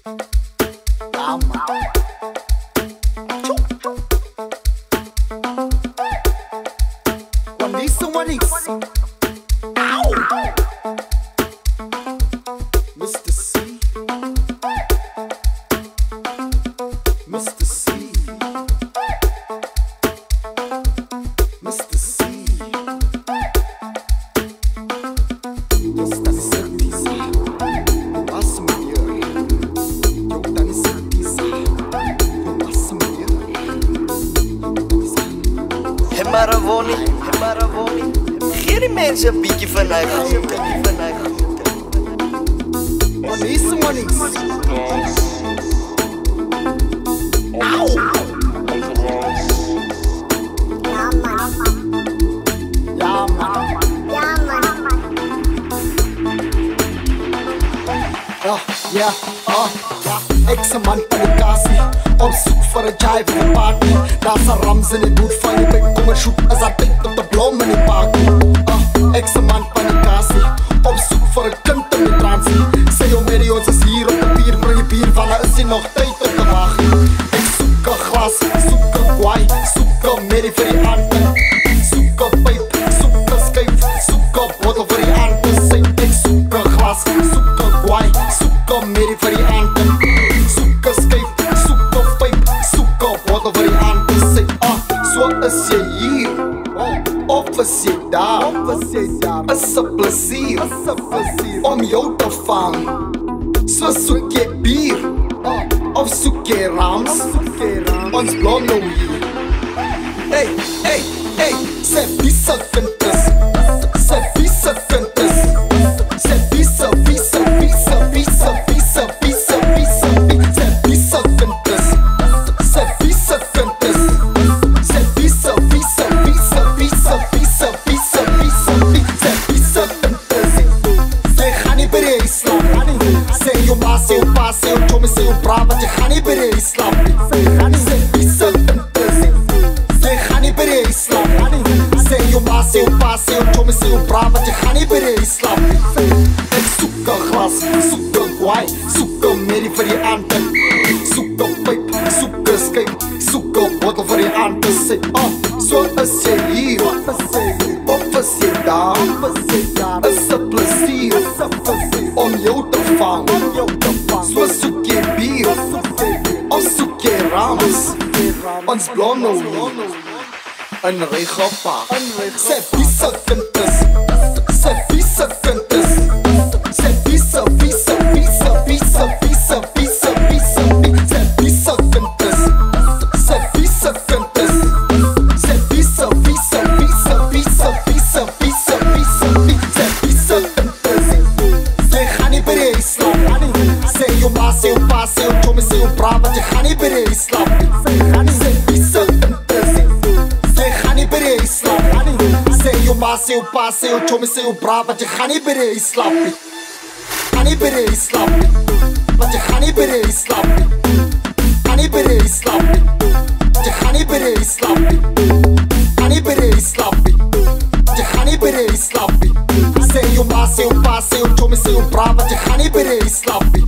Mr. C, Mr. C, Mr. C. Yo sta ni certeza, yo passo melhor. Yo tá ni certeza, yo passo melhor. Maravoni. Geef die mensen een beetje vanuit. Money. Auw! Ja, man. Ja. Ex-man panikasie, op zoek voor een jive in een party. Daar's een rams in het boot van je bek, kom maar shoot als dat ding op de blom in die party. Ex-man panikasie, op zoek voor een kind in de transie. Say yo Mary, ons is hier op de pier, breng je bier van, is hier nog tijd op de wagen. Ik zoek een glas, zoek een kwaai, zoek een Mary voor die handen. Zoek een pijp, zoek een schijf, zoek een bottle voor die handen. Say ik zoek een glas, zoek een kwaai, zoek een Mary voor die handen. Zoek een schijf, zoek een pijp, zoek een bottle voor die handen. Say zo is je hier, of is je daar, is een plezier om jou te vangen. Zo zoek je bier, of zoek je rams, ons blond nou hier. Hey, zij vieze vintes, zij vieze vintes, zij vieze vintes, zij vieze vintes, zij vieze vintes, zij gaan niet bij de islam. Zij je ma, zij je pa, zij je chome, zij je bra, want je gaat niet bij de islam. Zij vieze vintes, zij gaan niet bij de islam. Zij je ma, zij je pa, zij je chome, zij je bra, want je gaat niet bij de islam. Ik zoek een glas, zoek een kwaai, zoek een Mary voor die handen. Zoek een pijp, zoek een schijf, zoek een bottle voor die handen. Zeg, zo is je hier, of is je daar, is een plezier om jou te vangen. Zo zoek je bier, of zoek je rams, ons blond nou hier. Een regenpaar, zij vieze vintes, zij vieze vintes, zij vieze vintes, zij vieze vintes, zij vieze vintes, zij vieze vintes, zij vieze vintes. Zij gaan niet bij de islam. Zij je ma, zij je pa, zij je chome, zij je bra, want je gaat niet bij de islam. Zij vieze vintes, zij gaan niet bij de islam. Zij je ma, zij je pa, zij je chome, zij je bra, want je gaat niet bij de islam. Ga niet bij de islam, want je gaat niet bij de islam. Ga niet bij de islam, want je gaat niet bij de islam. Ga niet bij de islam, want je gaat niet bij de islam. Zij je ma, zij je pa, zij je chome, zij je bra, want je gaat niet bij de islam.